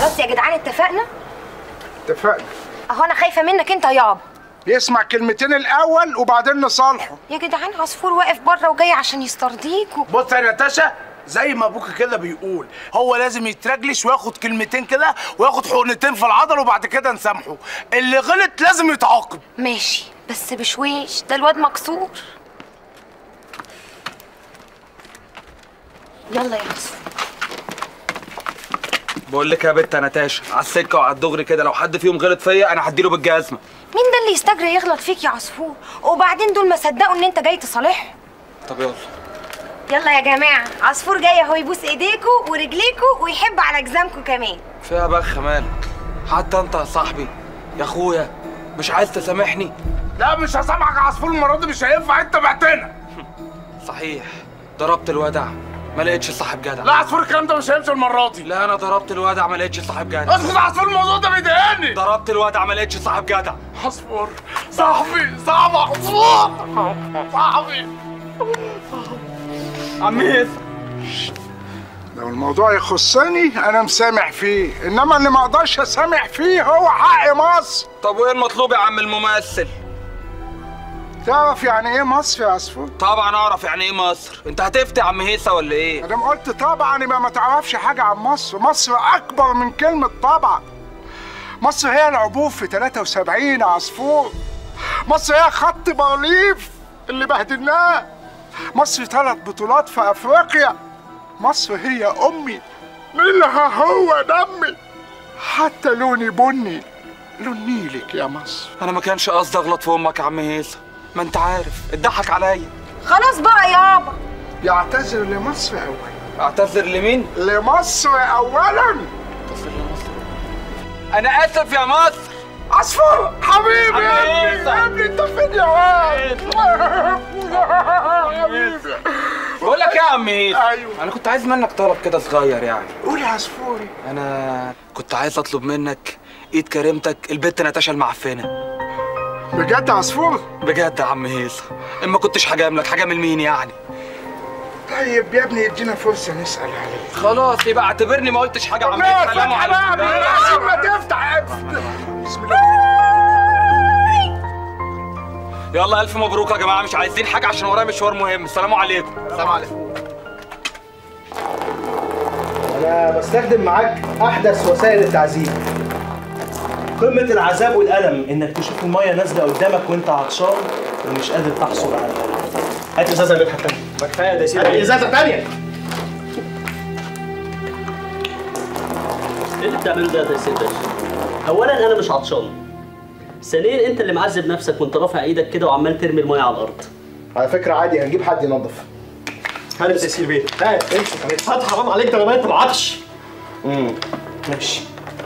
خلاص يا جدعان اتفقنا. اتفقنا. اهو انا خايفه منك انت يابا. يسمع كلمتين الاول وبعدين نصالحه. يا جدعان عصفور واقف بره وجاي عشان يسترضيكوا. بص يا نتاشا، زي ما ابوك كده بيقول، هو لازم يترجلش وياخد كلمتين كده وياخد حقنتين في العضل وبعد كده نسامحه. اللي غلط لازم يتعاقب. ماشي بس بشويش، ده الواد مكسور. يلا يا عصفور. بقول لك يا بت يا نتاشا، على السكه وعلى الدغري كده، لو حد فيهم غلط فيا انا هديله بالجزمه. مين ده اللي يستجري يغلط فيك يا عصفور؟ وبعدين دول ما صدقوا ان انت جاي تصالحهم. طب يلا يلا يا جماعه، عصفور جاي اهو يبوس ايديكوا ورجليكوا ويحب على جزامكوا كمان. فيها بخ مالك؟ حتى انت يا صاحبي يا اخويا مش عايز تسامحني؟ لا مش هسامحك يا عصفور، المره دي مش هينفع، انت بعتنا. صحيح ضربت الودع ما لقيتش صاحب جدع. لا عصفور الكلام ده مش هيمشي المره دي. لا انا ضربت الودع ما لقيتش صاحب جدع. اسكت يا عصفور، الموضوع ده بيضايقني. ضربت الودع ما لقيتش صاحب جدع. عصفور صاحبي، صعب عصفور صاحبي. عميس لو الموضوع يخصني انا مسامح فيه، انما اللي ما اقدرش اسامح فيه هو حق مصر. طب وايه المطلوب يا عم الممثل؟ تعرف يعني ايه مصر يا عصفور؟ طبعا اعرف يعني ايه مصر. انت هتفتي يا عم هيثة ولا ايه؟ ادام قلت طبعا يبقى ما تعرفش حاجه عن مصر. مصر اكبر من كلمه طبعا. مصر هي العبور في 73 يا عصفور. مصر هي خط بارليف اللي بهدلناه. مصر 3 بطولات في افريقيا. مصر هي امي، منها هو دمي، حتى لوني بني لون نيلك يا مصر. انا ما كانش قصدي اغلط في امك يا عم هيثة، ما انت عارف اتضحك عليا. خلاص بقى يابا. يعتذر لمصر اولا. اعتذر لمين؟ لمصر اولا. اعتذر لمصر. انا اسف يا مصر. عصفور حبيبي يا عميس. ابني انت فين يا واد؟ حبيبي. بقول لك ايه يا عم هيثة؟ ايوه. انا كنت عايز منك طلب كده صغير يعني. قول يا عصفوري. انا كنت عايز اطلب منك ايد كريمتك البت نتاشا المعفنه. بجد يا عصفور؟ بجد يا عم هيثة، اما كنتش هجاملك هجامل مين يعني؟ طيب يا ابني ادينا فرصه نسال عليه. خلاص يبقى اعتبرني ما قلتش حاجه يا عم هيثة. سلام عليكم. لازم ما تفتح. بسم الله. يلا الف مبروك يا جماعه، مش عايزين حاجه عشان ورايا مشوار مهم. السلام عليكم. السلام عليكم. أنا بستخدم معاك أحدث وسائل التعذيب. قمة العذاب والألم إنك تشوف المية نازلة قدامك وأنت عطشان ومش قادر تحصل على الماء. هات إزازة ملح تانية. ما كفاية ده سيدي. هات إزازة تانية. ايه اللي بتعمله ده يا سيد باشا؟ اولا انا مش عطشان. ثانيا انت اللي معذب نفسك وانت رافع ايدك كده وعمال ترمي الميه على الارض. على فكرة عادي هنجيب حد ينظف. هات يا سيدي بيه. هات امشي كمان. هات حرام عليك ده ما انت معطش. ماشي.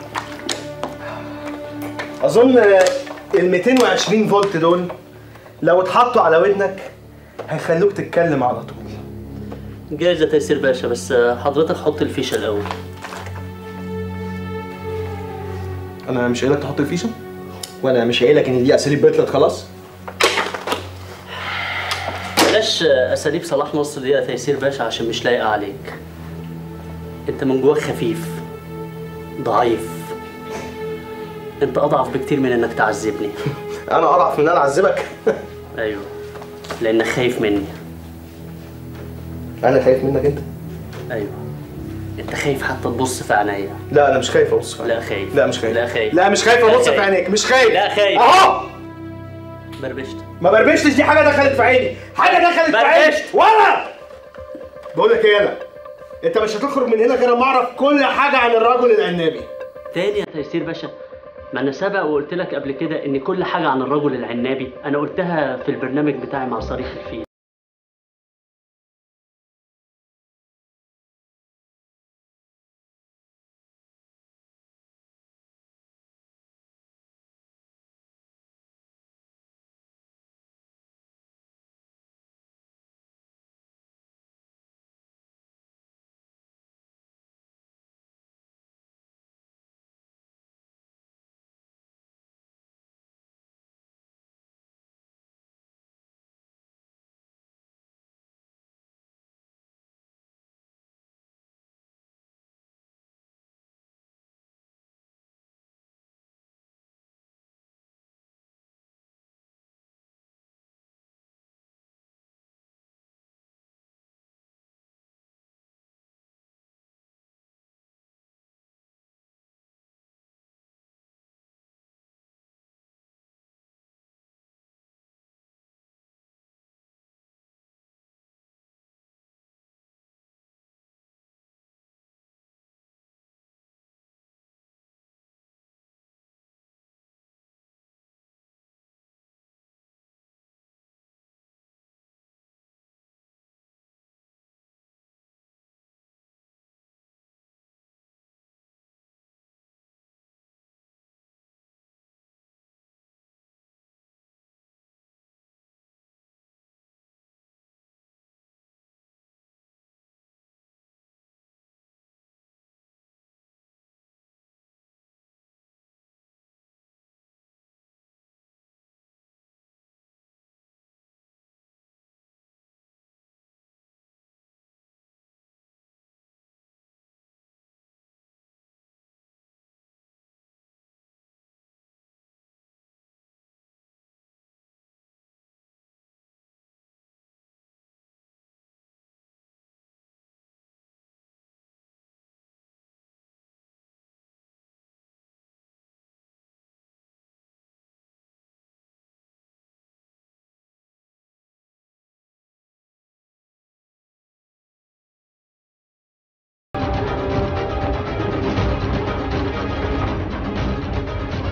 أظن ال 220 فولت دول لو اتحطوا على ودنك هيخلوك تتكلم على طول. جايز يا تيسير باشا، بس حضرتك حط الفيشه الاول. أنا مش قايلك تحط الفيشة؟ وأنا مش قايلك إن دي أساليب بطلت خلاص؟ بلاش اساليب صلاح نصر دي يا تيسير باشا عشان مش لايقه عليك. انت من جواك خفيف ضعيف. انت اضعف بكتير من انك تعذبني. أنا أضعف من إن أنا أعذبك؟ ايوه، لانك خايف مني. أنا خايف منك أنت؟ ايوه، انت خايف حتى تبص في عينيا. لا أنا مش خايف أبص في عينيك. لا خايف. لا مش خايف. لا خايف. لا مش خايف أبص في عينيك. مش خايف. لا خايف. أهو. بربشت. ما بربشتش، دي حاجة دخلت في عيني. حاجة دخلت في عيني. بربشت. ولا بقول لك إيه يالا؟ أنت مش هتخرج من هنا غير ما أعرف كل حاجة عن الرجل العنابي. تاني يا تيسير باشا، ما انا سبق وقلت لك قبل كده ان كل حاجه عن الرجل العنابي انا قلتها في البرنامج بتاعي مع صريخ الفيل.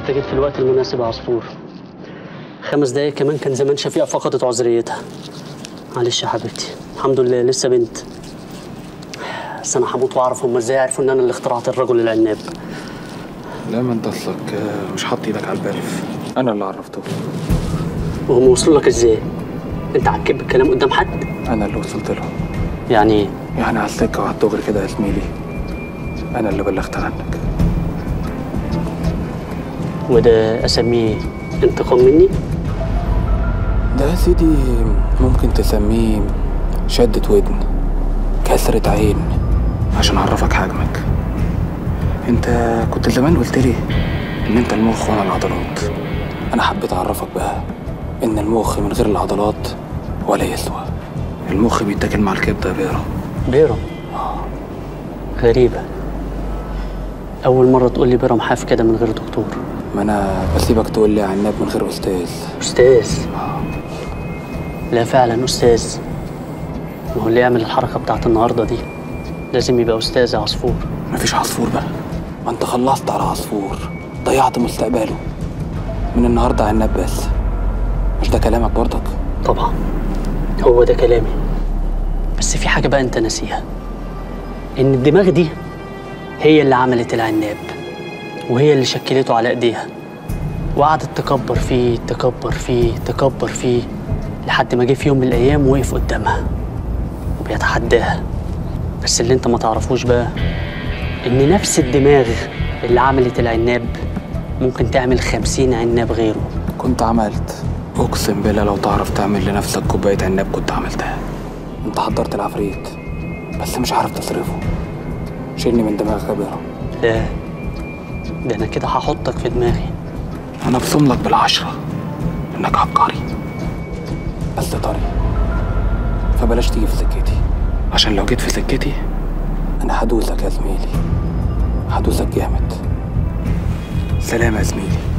انت جيت في الوقت المناسب يا عصفور. 5 دقايق كمان كان زمان شفيقة فقدت عذريتها. معلش يا حبيبتي، الحمد لله لسه بنت. بس انا هموت واعرف هم ازاي عرفوا ان انا اللي اخترعت الرجل العناب. لا ما انت اصلك مش حاطط ايدك على البلف، انا اللي عرفته. وهم وصلوا لك ازاي؟ انت عكيت بالكلام قدام حد؟ انا اللي وصلت لهم. يعني ايه؟ يعني على السكه وعلى الدغري كده يا زميلي، انا اللي بلغت عنك. وده اسميه انتقام مني؟ ده يا سيدي ممكن تسميه شدة ودن، كسرة عين، عشان اعرفك حجمك. انت كنت زمان قلت لي ان انت المخ وانا العضلات. انا حبيت اعرفك بقى ان المخ من غير العضلات ولا يسوى. المخ بيتاكل مع الكبده يا بيرة. بيرم؟ غريبة، أول مرة تقول لي بيرم حاف كده من غير دكتور. ما انا بسيبك تقول لي عناب من غير استاذ. أستاذ؟ لا فعلا أستاذ. ما هو اللي يعمل الحركة بتاعت النهاردة دي لازم يبقى أستاذ يا عصفور. مفيش عصفور بقى، ما انت خلصت على عصفور، ضيعت مستقبله. من النهارده عناب بس. مش ده كلامك برضك؟ طبعا هو ده كلامي، بس في حاجة بقى أنت ناسيها، إن الدماغ دي هي اللي عملت العناب، وهي اللي شكلته على إيديها، وقعدت تكبر فيه تكبر فيه تكبر فيه لحد ما جه في يوم من الأيام وقف قدامها وبيتحداها. بس اللي أنت ما تعرفوش بقى إن نفس الدماغ اللي عملت العناب ممكن تعمل 50 عناب غيره. كنت عملت، اقسم بالله لو تعرف تعمل لنفسك كوبايه عناب كنت عملتها. انت حضرت العفريت بس مش عارف تصرفه. شيلني من دماغك يا بيرة. لا ده انا كده هحطك في دماغي. انا ابصم لك بال10 انك عبقري بس طري، فبلاش تيجي في سكتي، عشان لو جيت في سكتي انا هدوسك يا زميلي، هدوسك جامد. سلام يا زميلي.